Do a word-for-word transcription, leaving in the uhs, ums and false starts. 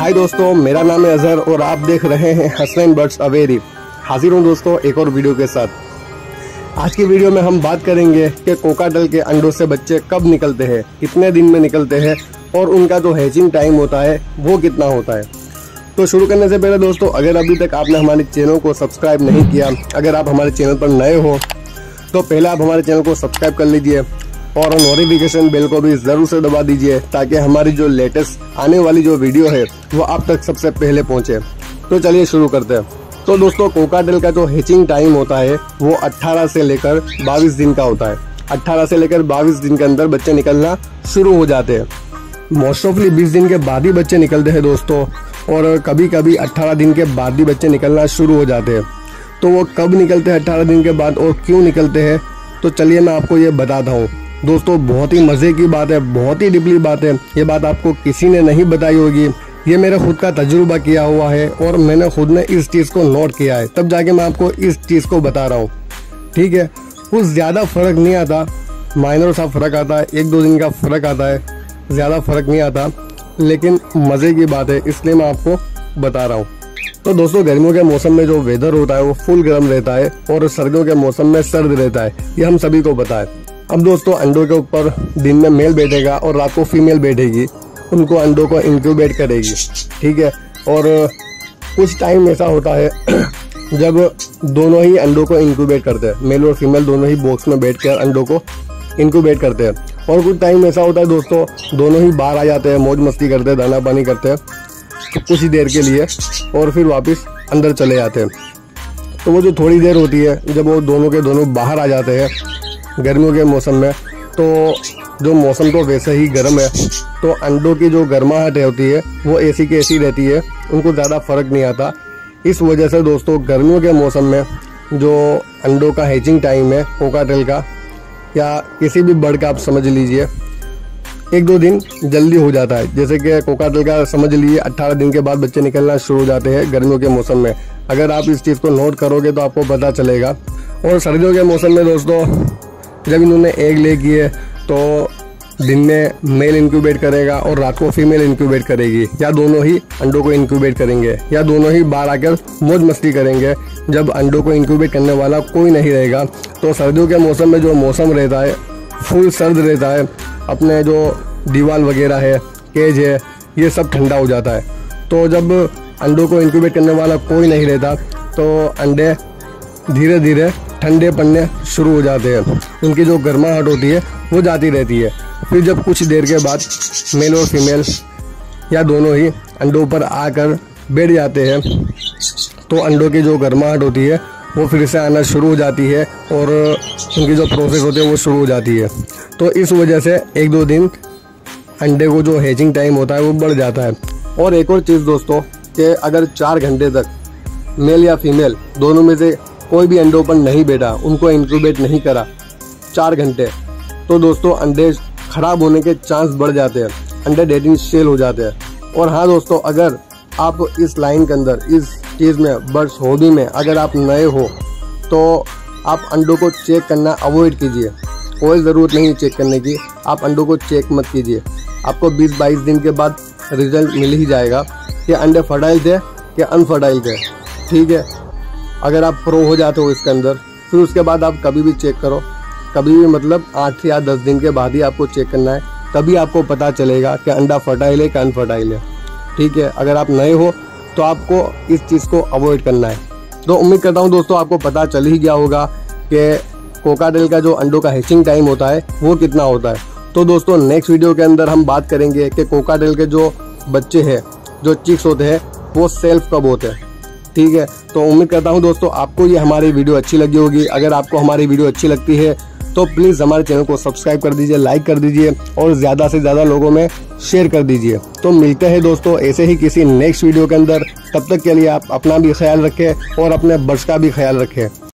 हाय दोस्तों, मेरा नाम है अजहर और आप देख रहे हैं हसनैन बर्ड्स अवेरी। हाजिर हूँ दोस्तों एक और वीडियो के साथ। आज की वीडियो में हम बात करेंगे कि कोकाटेल के अंडों से बच्चे कब निकलते हैं, कितने दिन में निकलते हैं और उनका जो हैचिंग टाइम होता है वो कितना होता है। तो शुरू करने से पहले दोस्तों, अगर अभी तक आपने हमारे चैनल को सब्सक्राइब नहीं किया, अगर आप हमारे चैनल पर नए हो तो पहले आप हमारे चैनल को सब्सक्राइब कर लीजिए और नोटिफिकेशन बेल को भी ज़रूर से दबा दीजिए ताकि हमारी जो लेटेस्ट आने वाली जो वीडियो है वो आप तक सबसे पहले पहुंचे। तो चलिए शुरू करते हैं। तो दोस्तों, कोकाटेल का जो हैचिंग टाइम होता है वो अठारह से लेकर बाईस दिन का होता है। अठारह से लेकर बाईस दिन के अंदर बच्चे निकलना शुरू हो जाते हैं। मोस्ट ऑफली बीस दिन के बाद ही बच्चे निकलते हैं दोस्तों, और कभी कभी अठारह दिन के बाद ही बच्चे निकलना शुरू हो जाते हैं। तो वो कब निकलते हैं अठारह दिन के बाद और क्यों निकलते हैं, तो चलिए मैं आपको ये बताता हूँ। दोस्तों, बहुत ही मज़े की बात है, बहुत ही डिपली बात है। ये बात आपको किसी ने नहीं बताई होगी। ये मेरा खुद का तजुर्बा किया हुआ है और मैंने खुद ने इस चीज़ को नोट किया है, तब जाके मैं आपको इस चीज़ को बता रहा हूँ। ठीक है, कुछ ज़्यादा फ़र्क नहीं आता, माइनर सा फ़र्क आता है, एक दो दिन का फ़र्क आता है, ज़्यादा फ़र्क नहीं आता, लेकिन मज़े की बात है, इसलिए मैं आपको बता रहा हूँ। तो दोस्तों, गर्मियों के मौसम में जो वेदर होता है वो फुल गर्म रहता है और सर्दियों के मौसम में सर्द रहता है, ये हम सभी को पता है। अब दोस्तों, अंडों के ऊपर दिन में मेल बैठेगा और रात को फीमेल बैठेगी, उनको अंडों को इंक्यूबेट करेगी। ठीक है, और कुछ टाइम ऐसा होता है जब दोनों ही अंडों को इंक्यूबेट करते हैं, मेल और फीमेल दोनों ही बॉक्स में बैठकर अंडों को इंक्यूबेट करते हैं। और कुछ टाइम ऐसा होता है दोस्तों, दोनों ही बाहर आ जाते हैं, मौज मस्ती करते हैं, दाना पानी करते हैं कुछ ही देर के लिए और फिर वापस अंदर चले जाते हैं। तो वो जो थोड़ी देर होती है जब वो दोनों के दोनों बाहर आ जाते हैं गर्मियों के मौसम में, तो जो मौसम तो वैसे ही गर्म है, तो अंडों की जो गर्माहट होती है वो ऐसी की ऐसी रहती है, उनको ज़्यादा फर्क नहीं आता। इस वजह से दोस्तों, गर्मियों के मौसम में जो अंडों का हैचिंग टाइम है कोकाटेल का या किसी भी बर्ड का, आप समझ लीजिए एक दो दिन जल्दी हो जाता है। जैसे कि कोकाटेल का समझ लीजिए अट्ठारह दिन के बाद बच्चे निकलना शुरू हो जाते हैं गर्मियों के मौसम में। अगर आप इस चीज़ को नोट करोगे तो आपको पता चलेगा। और सर्दियों के मौसम में दोस्तों, जब इन्होंने एग ले किए तो दिन में मेल इंक्यूबेट करेगा और रात को फीमेल इंक्यूबेट करेगी, या दोनों ही अंडों को इंक्यूबेट करेंगे, या दोनों ही बाहर आकर मौज मस्ती करेंगे। जब अंडों को इंक्यूबेट करने वाला कोई नहीं रहेगा तो सर्दियों के मौसम में जो मौसम रहता है फुल सर्द रहता है, अपने जो दीवार वगैरह है, केज है, ये सब ठंडा हो जाता है। तो जब अंडों को इंक्यूबेट करने वाला कोई नहीं रहता तो अंडे धीरे धीरे ठंडे पड़ने शुरू हो जाते हैं, उनकी जो गर्माहट होती है वो जाती रहती है। फिर जब कुछ देर के बाद मेल और फीमेल या दोनों ही अंडों पर आकर बैठ जाते हैं तो अंडों की जो गर्माहट होती है वो फिर से आना शुरू हो जाती है और उनकी जो प्रोसेस होती है वो शुरू हो जाती है। तो इस वजह से एक दो दिन अंडे को जो हैचिंग टाइम होता है वो बढ़ जाता है। और एक और चीज़ दोस्तों, कि अगर चार घंटे तक मेल या फीमेल दोनों में से कोई भी अंडों पर नहीं बैठा, उनको इंक्यूबेट नहीं करा चार घंटे, तो दोस्तों अंडे खराब होने के चांस बढ़ जाते हैं, अंडे डेडिंग सेल हो जाते हैं। और हाँ दोस्तों, अगर आप इस लाइन के अंदर, इस चीज़ में, बर्ड्स हॉबी में अगर आप नए हो तो आप अंडों को चेक करना अवॉइड कीजिए। कोई ज़रूरत नहीं चेक करने की, आप अंडों को चेक मत कीजिए। आपको बीस बाईस दिन के बाद रिजल्ट मिल ही जाएगा कि अंडे फर्टाइल थे कि अनफर्टाइल थे। ठीक है, अगर आप प्रो हो जाते हो इसके अंदर, फिर उसके बाद आप कभी भी चेक करो, कभी भी मतलब आठ या दस दिन के बाद ही आपको चेक करना है, तभी आपको पता चलेगा कि अंडा फर्टाइल है कि अनफर्टाइल है। ठीक है, अगर आप नए हो तो आपको इस चीज़ को अवॉइड करना है। तो उम्मीद करता हूँ दोस्तों आपको पता चल ही गया होगा कि कोकाटेल का जो अंडों का हैचिंग टाइम होता है वो कितना होता है। तो दोस्तों, नेक्स्ट वीडियो के अंदर हम बात करेंगे कि कोकाटेल के जो बच्चे हैं, जो चिक्स होते हैं, वो सेल्फ कब होते हैं। ठीक है, तो उम्मीद करता हूँ दोस्तों आपको ये हमारी वीडियो अच्छी लगी होगी। अगर आपको हमारी वीडियो अच्छी लगती है तो प्लीज़ हमारे चैनल को सब्सक्राइब कर दीजिए, लाइक कर दीजिए और ज़्यादा से ज़्यादा लोगों में शेयर कर दीजिए। तो मिलते हैं दोस्तों ऐसे ही किसी नेक्स्ट वीडियो के अंदर। तब तक के लिए आप अपना भी ख्याल रखें और अपने बर्ड्स का भी ख्याल रखें।